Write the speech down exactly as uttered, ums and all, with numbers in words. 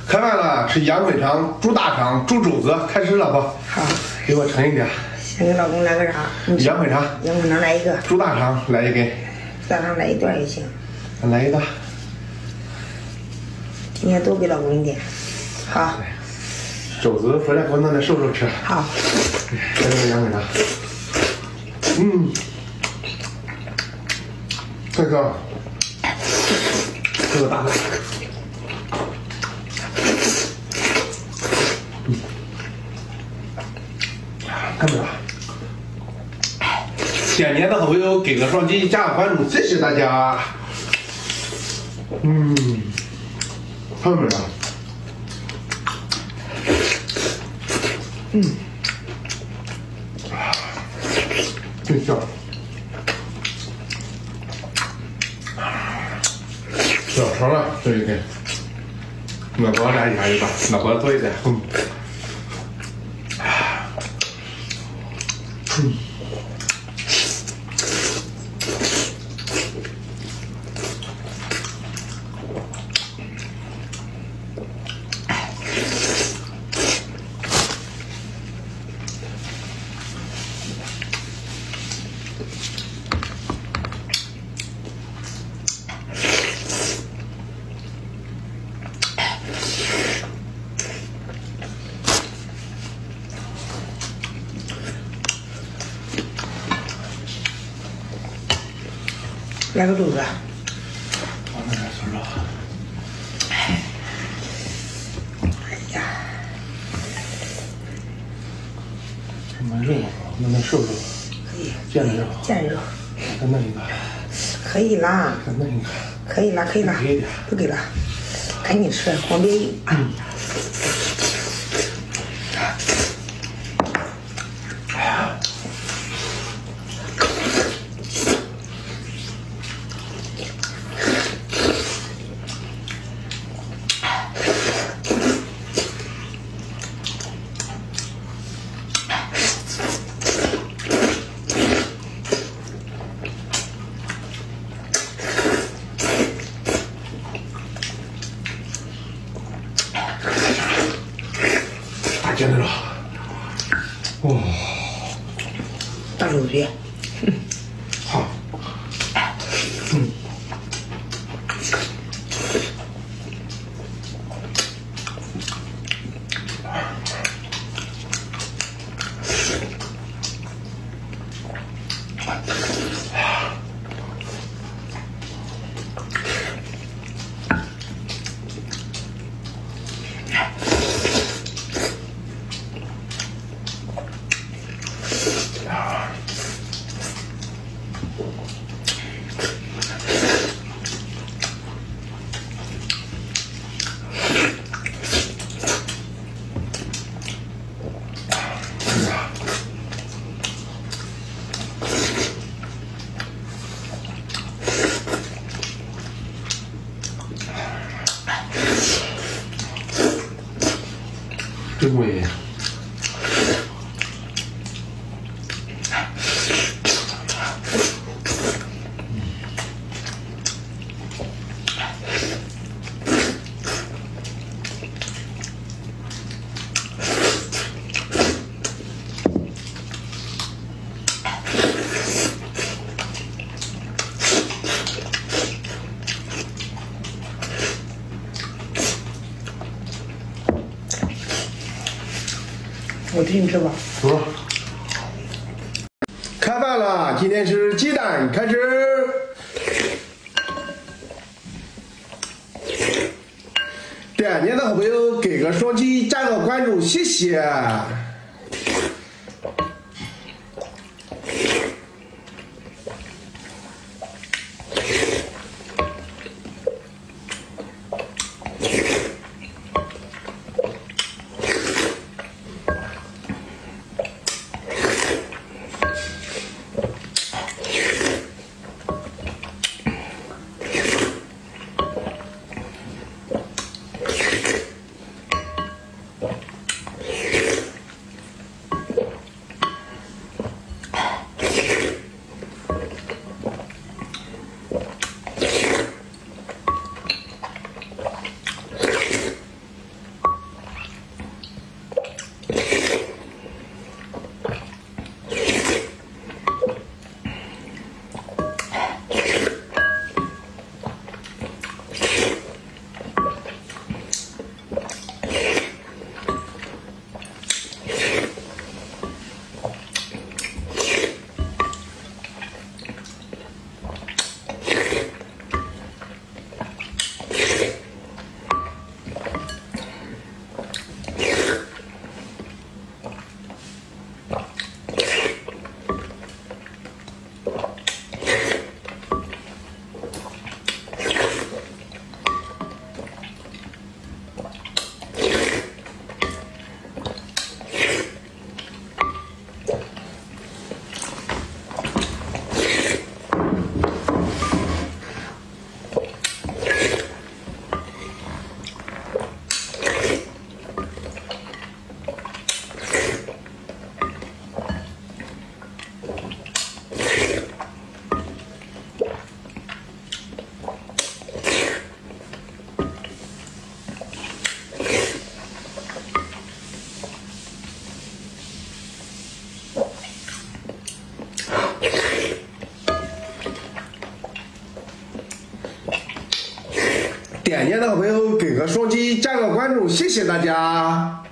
开饭了，吃羊腿肠、猪大肠、猪肘子，开吃了不？ 好， 给我盛一点。 先给老公来个啥？ 羊腿肠。 羊腿肠来一个。 猪大肠来一根。 猪大肠来一段也行。 来一个。 今天多给老公一点。好。 肘子回来给我弄点瘦瘦吃。 好。 来这个羊腿肠。嗯。这个。这个大的。看没有？点点的好朋友给个双击，加个关注，谢谢大家。嗯，看到没有？嗯，真香。小勺了，这一根。老婆来一下一个，老婆多一点。嗯。嗯， 来个肚子。 我那点瘦肉。 哎呀， 什么肉啊？弄点瘦肉。 可以。 腱子肉。 腱肉。 再弄一个。 可以啦。 再弄一个。 可以啦，可以啦。 给一点。 不给了，赶紧吃，黄鳖鱼。嗯。 腱子肉，哇， 大手皮， 好，嗯，真过瘾。 我替你吃吧。 走。开饭了，今天吃鸡蛋，开吃。点点的好朋友给个双击，加个关注，谢谢。 面的好朋友给个双击，加个关注，谢谢大家。